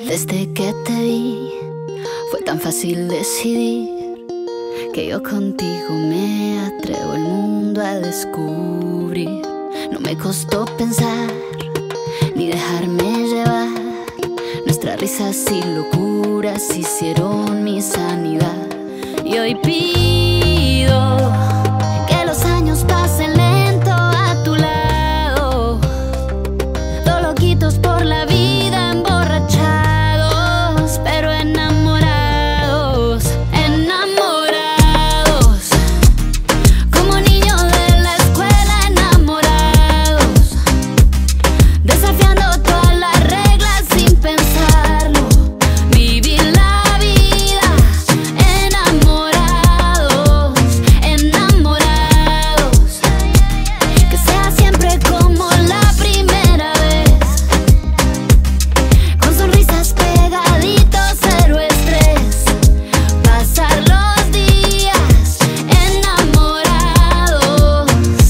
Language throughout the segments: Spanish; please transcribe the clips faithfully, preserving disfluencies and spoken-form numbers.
Desde que te vi fue tan fácil decidir que yo contigo me atrevo el mundo a descubrir. No me costó pensar ni dejarme llevar. Nuestras risas y locuras hicieron mi sanidad. Y hoy pido que los años pasen lento a tu lado, todos loquitos por la vida, emborrachados, pero enamorados, enamorados, como niños de la escuela, enamorados, desafiando todas las reglas sin pensarlo, vivir la vida, enamorados, enamorados, que sea siempre como la primera vez, con sonrisas pegaditos, cero estrés, pasar los días enamorados.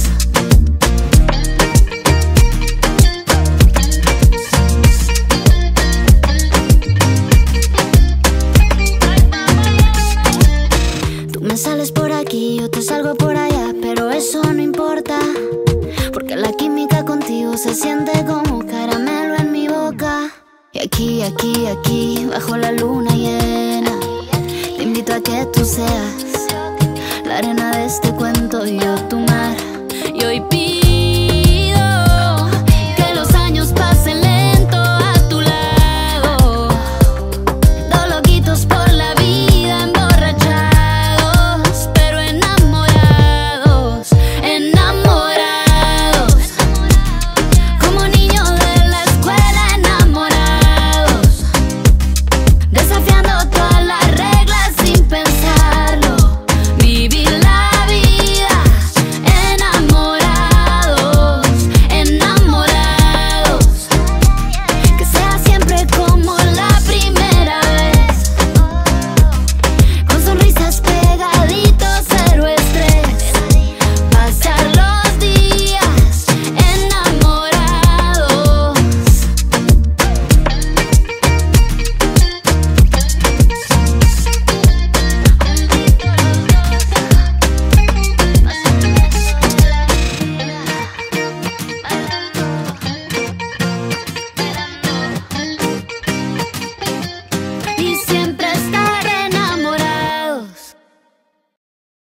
Tú me sales por aquí, yo te salgo por allá, pero eso no importa, porque la química contigo se siente como caramelo en mi boca. Y aquí, aquí, aquí, bajo la luna llena, te invito a que tú seas la arena de este cuento y yo tu mar. Y hoy pido